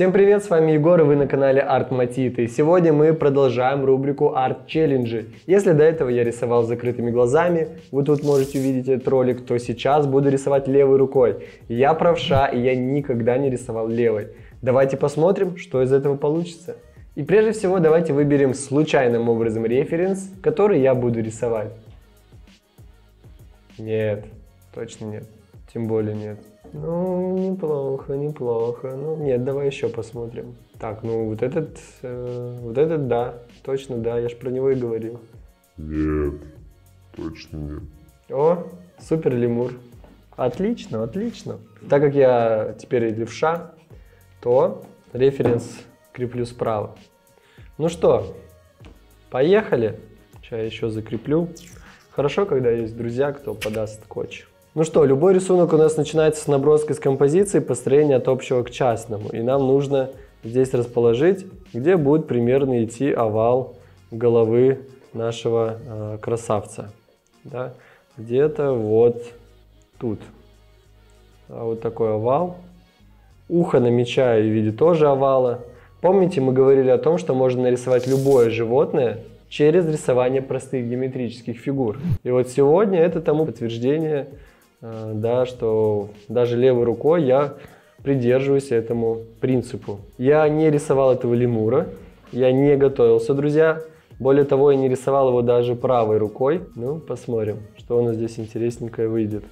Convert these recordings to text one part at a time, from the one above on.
Всем привет, с вами Егор, и вы на канале Art-Matita. И сегодня мы продолжаем рубрику Art Challenge. Если до этого я рисовал с закрытыми глазами, вы тут можете увидеть этот ролик, то сейчас буду рисовать левой рукой. Я правша, и я никогда не рисовал левой. Давайте посмотрим, что из этого получится. И прежде всего давайте выберем случайным образом референс, который я буду рисовать. Нет, точно нет. Тем более нет. Ну, неплохо, неплохо. Ну, нет, давай еще посмотрим. Так, ну вот этот да, точно да, я ж про него и говорил. Нет, точно нет. О, супер лемур. Отлично, отлично. Так как я теперь левша, то референс креплю справа. Ну что, поехали. Сейчас я еще закреплю. Хорошо, когда есть друзья, кто подаст скотч. Ну что, любой рисунок у нас начинается с наброска с композиции, построения от общего к частному. И нам нужно здесь расположить, где будет примерно идти овал головы нашего красавца. Да? Где-то вот тут. Вот такой овал. Ухо намечаю в виде тоже овала. Помните, мы говорили о том, что можно нарисовать любое животное через рисование простых геометрических фигур. И вот сегодня это тому подтверждение, да, что даже левой рукой я придерживаюсь этому принципу. Я не рисовал этого лемура, я не готовился, друзья. Более того, я не рисовал его даже правой рукой. Ну, посмотрим, что у нас здесь интересненькое выйдет.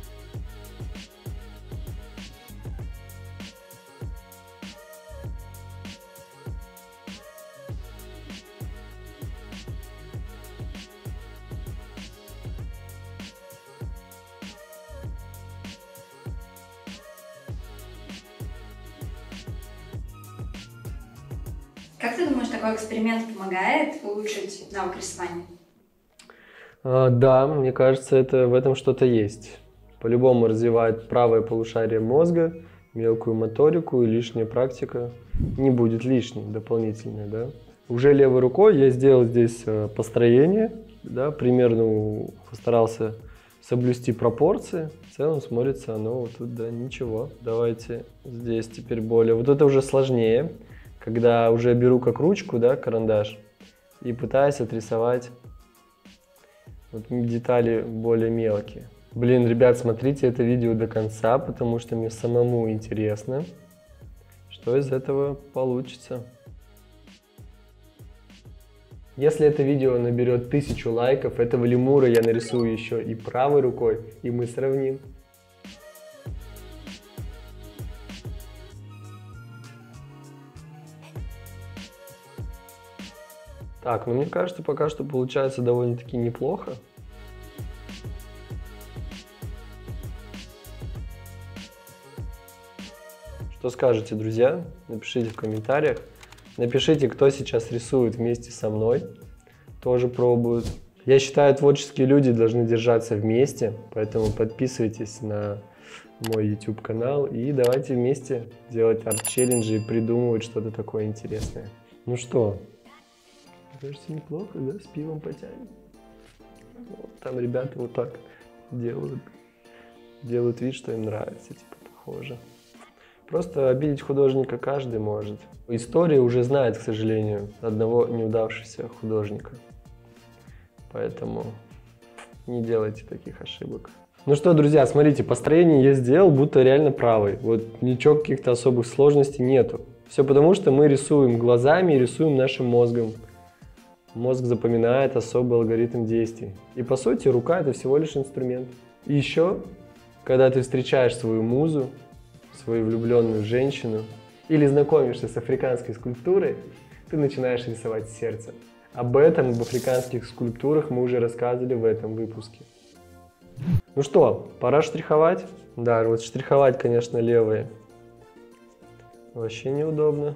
Как ты думаешь, такой эксперимент помогает улучшить навык рисования? Да, мне кажется, в этом что-то есть. По-любому развивает правое полушарие мозга, мелкую моторику, и лишняя практика не будет лишней, дополнительной. Да? Уже левой рукой я сделал здесь построение, да, примерно постарался соблюсти пропорции. В целом смотрится оно вот тут, да, ничего. Давайте здесь теперь более. Вот это уже сложнее. Когда уже беру как ручку, да, карандаш, и пытаюсь отрисовать вот детали более мелкие. Блин, ребят, смотрите это видео до конца, потому что мне самому интересно, что из этого получится. Если это видео наберет 1000 лайков, этого лемура я нарисую еще и правой рукой, и мы сравним. Так, ну мне кажется, пока что получается довольно-таки неплохо. Что скажете, друзья? Напишите в комментариях. Напишите, кто сейчас рисует вместе со мной, тоже пробует. Я считаю, творческие люди должны держаться вместе, поэтому подписывайтесь на мой YouTube канал и давайте вместе делать арт-челленджи и придумывать что-то такое интересное. Ну что? Кажется, неплохо, да? С пивом потянем. Вот, там ребята вот так делают вид, что им нравится, типа похоже. Просто обидеть художника каждый может. История уже знает, к сожалению, одного неудавшегося художника. Поэтому не делайте таких ошибок. Ну что, друзья, смотрите, построение я сделал, будто реально правый. Вот ничего, каких-то особых сложностей нету. Все потому, что мы рисуем глазами и рисуем нашим мозгом. Мозг запоминает особый алгоритм действий. И по сути, рука — это всего лишь инструмент. И еще, когда ты встречаешь свою музу, свою влюбленную женщину, или знакомишься с африканской скульптурой, ты начинаешь рисовать сердце. Об этом, об африканских скульптурах мы уже рассказывали в этом выпуске. Ну что, пора штриховать? Да, вот штриховать, конечно, левые вообще неудобно.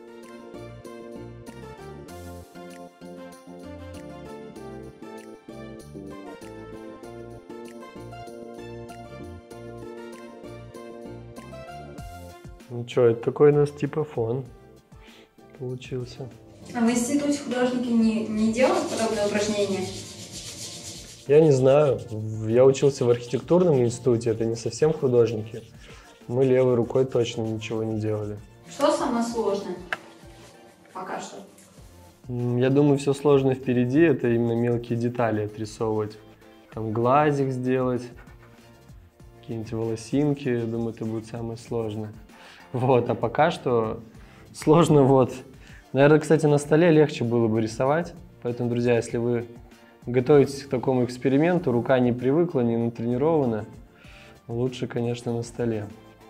Ну что, это такой у нас типа фон получился. А в институте художники не делают подобные упражнения? Я не знаю. Я учился в архитектурном институте, это не совсем художники. Мы левой рукой точно ничего не делали. Что самое сложное? Пока что. Я думаю, все сложно впереди, это именно мелкие детали отрисовывать. Там глазик сделать, какие-нибудь волосинки, я думаю, это будет самое сложное. Вот, а пока что сложно вот. Наверное, кстати, на столе легче было бы рисовать, поэтому, друзья, если вы готовитесь к такому эксперименту, рука не привыкла, не натренирована, лучше, конечно, на столе.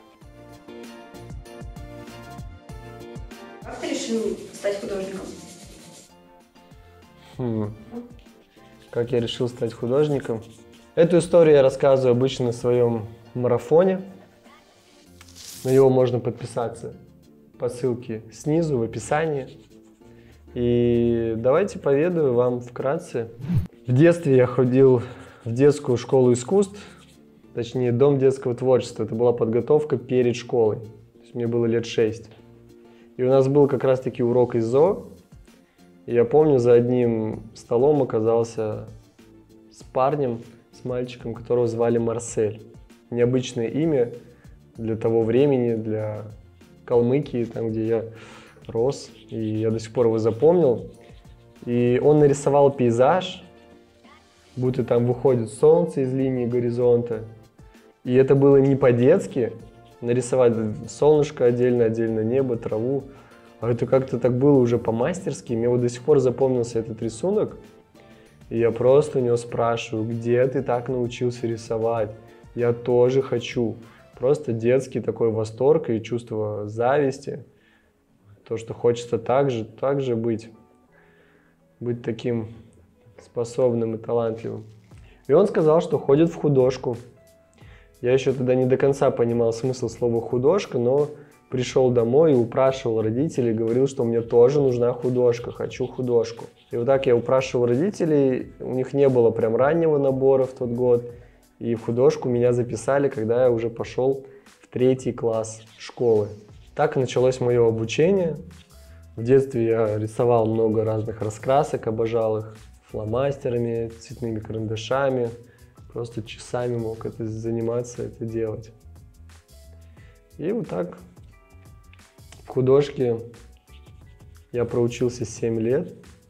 Как ты решил стать художником? Как я решил стать художником? Эту историю я рассказываю обычно на своем марафоне. На него можно подписаться по ссылке снизу в описании. И давайте поведаю вам вкратце. В детстве я ходил в детскую школу искусств, точнее дом детского творчества. Это была подготовка перед школой. То есть мне было лет 6. И у нас был как раз-таки урок из ЗОО. И я помню, за одним столом оказался с парнем, с мальчиком, которого звали Марсель. Необычное имя для того времени, для Калмыкии, там, где я рос. И я до сих пор его запомнил. И он нарисовал пейзаж, будто там выходит солнце из линии горизонта. И это было не по-детски, нарисовать солнышко отдельно, отдельно небо, траву. А это как-то так было уже по-мастерски. Мне вот до сих пор запомнился этот рисунок. И я просто у него спрашиваю, где ты так научился рисовать? Я тоже хочу. Просто детский такой восторг и чувство зависти. То, что хочется так же быть таким способным и талантливым. И он сказал, что ходит в художку. Я еще тогда не до конца понимал смысл слова «художка», но пришел домой и упрашивал родителей, говорил, что мне тоже нужна художка, хочу художку. И вот так я упрашивал родителей, у них не было прям раннего набора в тот год, и в художку меня записали, когда я уже пошел в 3 класс школы. Так началось мое обучение. В детстве я рисовал много разных раскрасок, обожал их фломастерами, цветными карандашами. Просто часами мог заниматься, это делать. И вот так в художке я проучился 7 лет.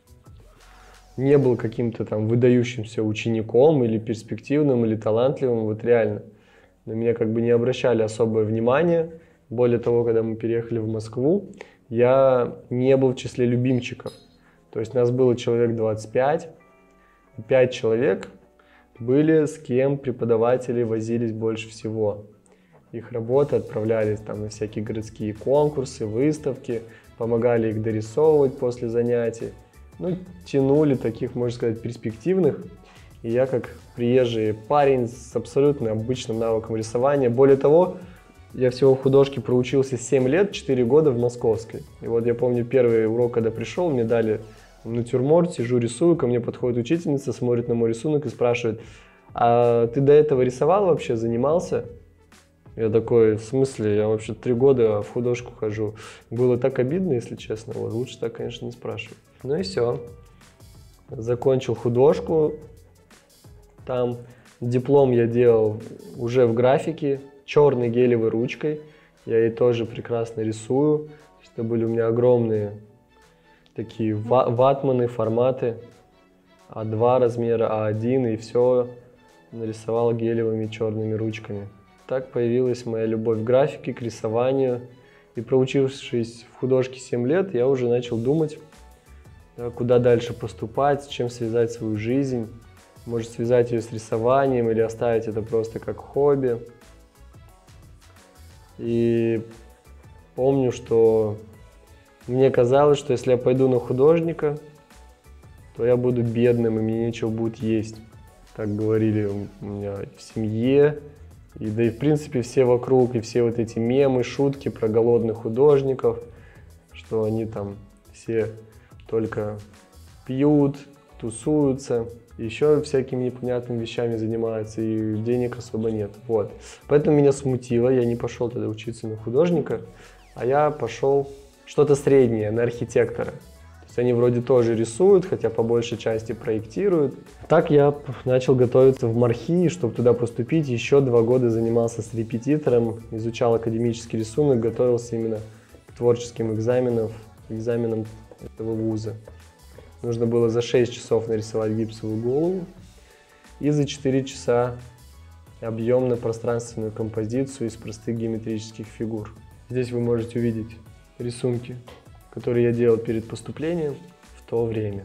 Не был каким-то там выдающимся учеником или перспективным, или талантливым, вот реально. На меня как бы не обращали особое внимание. Более того, когда мы переехали в Москву, я не был в числе любимчиков. То есть нас было человек 25, 5 человек были, с кем преподаватели возились больше всего. Их работы отправлялись там на всякие городские конкурсы, выставки, помогали их дорисовывать после занятий. Ну, тянули таких, можно сказать, перспективных. И я как приезжий парень с абсолютно обычным навыком рисования. Более того, я всего в художке проучился 7 лет, 4 года в Московской. И вот я помню первый урок, когда пришел, мне дали натюрморт, сижу, рисую, ко мне подходит учительница, смотрит на мой рисунок и спрашивает: а ты до этого рисовал вообще, занимался? Я такой: в смысле, я вообще 3 года в художку хожу. Было так обидно, если честно, вот, лучше так, конечно, не спрашивать. Ну и все. Закончил художку. Там диплом я делал уже в графике, черной гелевой ручкой. Я ей тоже прекрасно рисую. Это были у меня огромные такие ватманы, форматы. А2 размера, А1, и все нарисовал гелевыми черными ручками. Так появилась моя любовь к графике, к рисованию. И проучившись в художке 7 лет, я уже начал думать, куда дальше поступать, с чем связать свою жизнь. Может, связать ее с рисованием или оставить это просто как хобби. И помню, что мне казалось, что если я пойду на художника, то я буду бедным, и мне нечего будет есть. Так говорили у меня в семье. И да и в принципе все вокруг, и все вот эти мемы, шутки про голодных художников, что они там все только пьют, тусуются, еще всякими непонятными вещами занимаются, и денег особо нет. Вот. Поэтому меня смутило, я не пошел тогда учиться на художника, а я пошел что-то среднее, на архитектора. То есть они вроде тоже рисуют, хотя по большей части проектируют. Так я начал готовиться в МарХИ, чтобы туда поступить. Еще 2 года занимался с репетитором, изучал академический рисунок, готовился именно к творческим экзаменам этого вуза. Нужно было за 6 часов нарисовать гипсовую голову и за 4 часа объемно-пространственную композицию из простых геометрических фигур. Здесь вы можете увидеть рисунки, которые я делал перед поступлением в то время.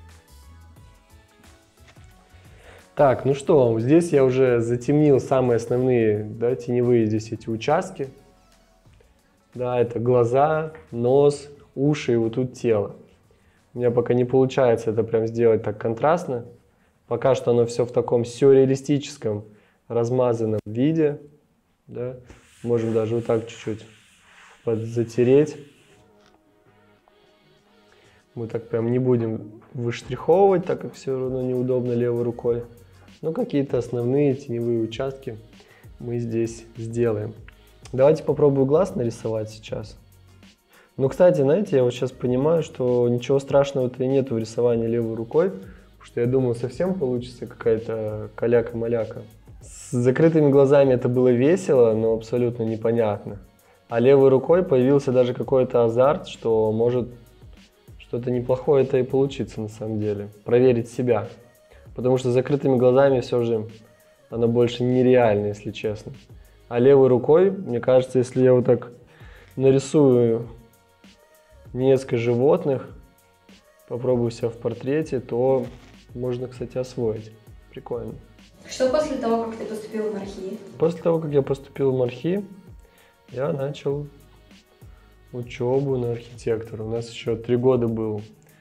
Так, ну что, здесь я уже затемнил самые основные, да, теневые здесь эти участки. Да, это глаза, нос, уши и вот тут тело. У меня пока не получается это прям сделать так контрастно. Пока что оно все в таком сюрреалистическом, размазанном виде. Да. Можем даже вот так чуть-чуть подзатереть. Мы так прям не будем выштриховывать, так как все равно неудобно левой рукой. Но какие-то основные теневые участки мы здесь сделаем. Давайте попробую глаз нарисовать сейчас. Ну, кстати, знаете, я вот сейчас понимаю, что ничего страшного-то и нету в рисовании левой рукой, потому что я думал, совсем получится какая-то каляка-маляка. С закрытыми глазами это было весело, но абсолютно непонятно. А левой рукой появился даже какой-то азарт, что может что-то неплохое-то и получиться на самом деле. Проверить себя. Потому что с закрытыми глазами все же оно больше нереально, если честно. А левой рукой, мне кажется, если я вот так нарисую несколько животных, попробую себя в портрете, то можно, кстати, освоить. Прикольно. Что после того, как ты поступил в МАРХИ? После того, как я поступил в МАРХИ, я начал учебу на архитектора. У нас еще 3 года был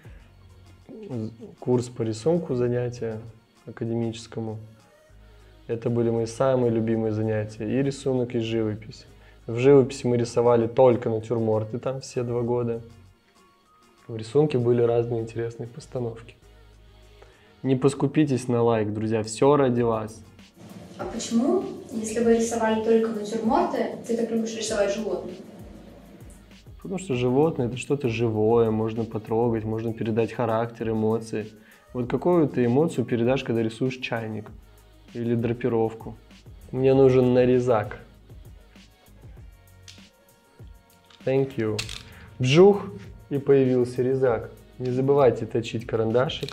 курс по рисунку, занятия академическому. Это были мои самые любимые занятия. И рисунок, и живопись. В живописи мы рисовали только натюрморты там все 2 года. В рисунке были разные интересные постановки. Не поскупитесь на лайк, друзья, все ради вас. А почему, если вы рисовали только натюрморты, ты так любишь рисовать животных? Потому что животное — это что-то живое, можно потрогать, можно передать характер, эмоции. Вот какую ты эмоцию передашь, когда рисуешь чайник или драпировку? Мне нужен нарезак. Thank you. Вжух, и появился резак. Не забывайте точить карандашик.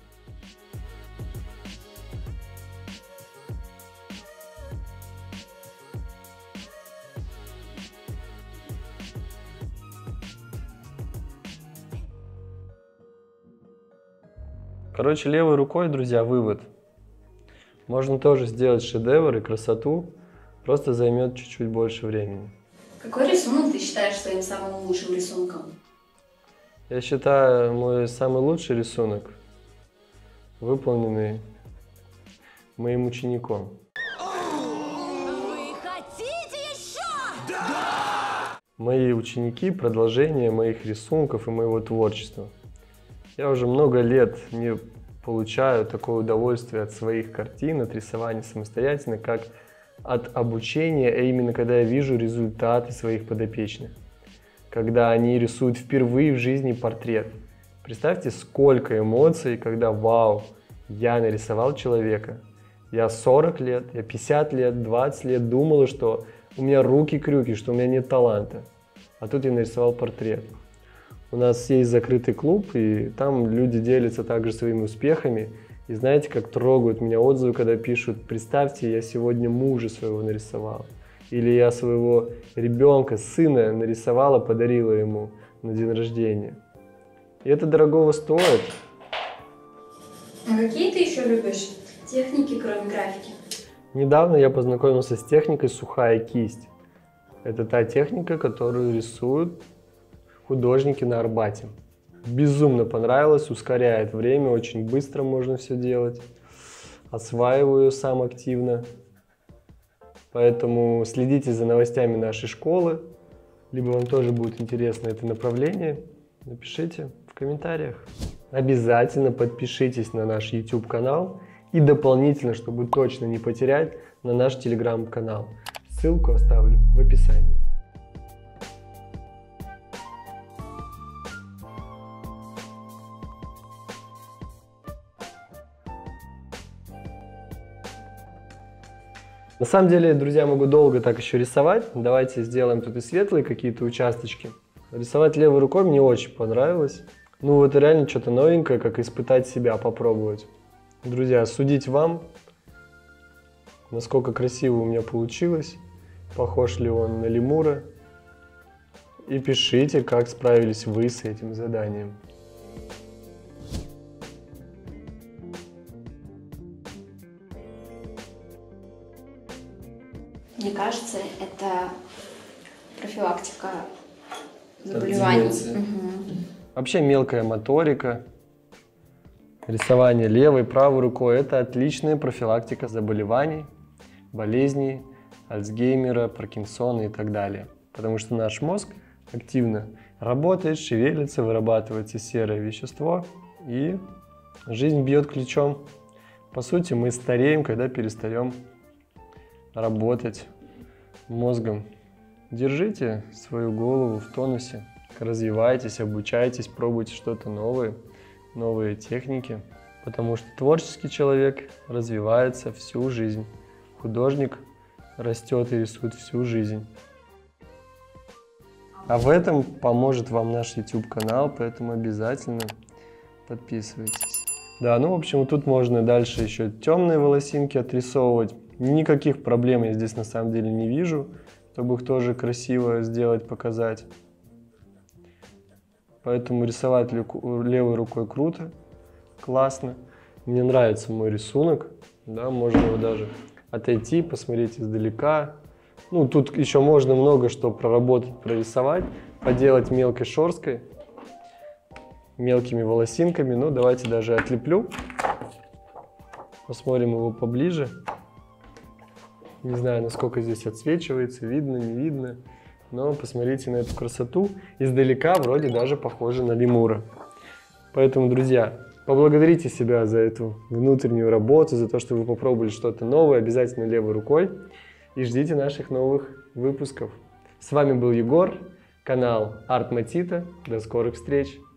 Короче, левой рукой, друзья, вывод. Можно тоже сделать шедевр и красоту, просто займет чуть-чуть больше времени. Какой рисунок ты считаешь своим самым лучшим рисунком? Я считаю, мой самый лучший рисунок, выполненный моим учеником. Вы хотите еще? Да! Мои ученики — продолжение моих рисунков и моего творчества. Я уже много лет не получаю такое удовольствие от своих картин, от рисования самостоятельно, как от обучения, а именно когда я вижу результаты своих подопечных. Когда они рисуют впервые в жизни портрет. Представьте, сколько эмоций, когда вау, я нарисовал человека. Я 40 лет, я 50 лет, 20 лет думала, что у меня руки-крюки, что у меня нет таланта. А тут я нарисовал портрет. У нас есть закрытый клуб, и там люди делятся также своими успехами. И знаете, как трогают меня отзывы, когда пишут: представьте, я сегодня мужа своего нарисовал. Или я своего ребенка, сына нарисовала, подарила ему на день рождения. И это дорогого стоит. А какие ты еще любишь техники, кроме графики? Недавно я познакомился с техникой сухая кисть. Это та техника, которую рисуют художники на Арбате. Безумно понравилось, ускоряет время, очень быстро можно все делать. Осваиваю сам активно. Поэтому следите за новостями нашей школы. Либо вам тоже будет интересно это направление, напишите в комментариях. Обязательно подпишитесь на наш YouTube канал и дополнительно, чтобы точно не потерять, на наш Telegram канал. Ссылку оставлю в описании. На самом деле, друзья, могу долго так еще рисовать. Давайте сделаем тут и светлые какие-то участочки. Рисовать левой рукой мне очень понравилось. Ну, это реально что-то новенькое, как испытать себя, попробовать. Друзья, судить вам, насколько красиво у меня получилось, похож ли он на лемура. И пишите, как справились вы с этим заданием. Мне кажется, это профилактика заболеваний. Вообще мелкая моторика, рисование левой, правой рукой – это отличная профилактика заболеваний, болезней, Альцгеймера, Паркинсона и так далее. Потому что наш мозг активно работает, шевелится, вырабатывается серое вещество, и жизнь бьет ключом. По сути, мы стареем, когда перестаем работать мозгом. Держите свою голову в тонусе, развивайтесь, обучайтесь, пробуйте что-то новое, новые техники, потому что творческий человек развивается всю жизнь, художник растет и рисует всю жизнь. А в этом поможет вам наш YouTube-канал, поэтому обязательно подписывайтесь. Да, ну в общем, тут можно дальше еще темные волосинки отрисовывать. Никаких проблем я здесь на самом деле не вижу, чтобы их тоже красиво сделать, показать. Поэтому рисовать левой рукой круто, классно. Мне нравится мой рисунок, да, можно его даже отойти, посмотреть издалека. Ну, тут еще можно много что проработать, прорисовать, поделать мелкой шерсткой, мелкими волосинками. Ну, давайте даже отлеплю. Посмотрим его поближе. Не знаю, насколько здесь отсвечивается, видно, не видно. Но посмотрите на эту красоту. Издалека вроде даже похоже на лемура. Поэтому, друзья, поблагодарите себя за эту внутреннюю работу, за то, что вы попробовали что-то новое, обязательно левой рукой. И ждите наших новых выпусков. С вами был Егор, канал Art Matita. До скорых встреч!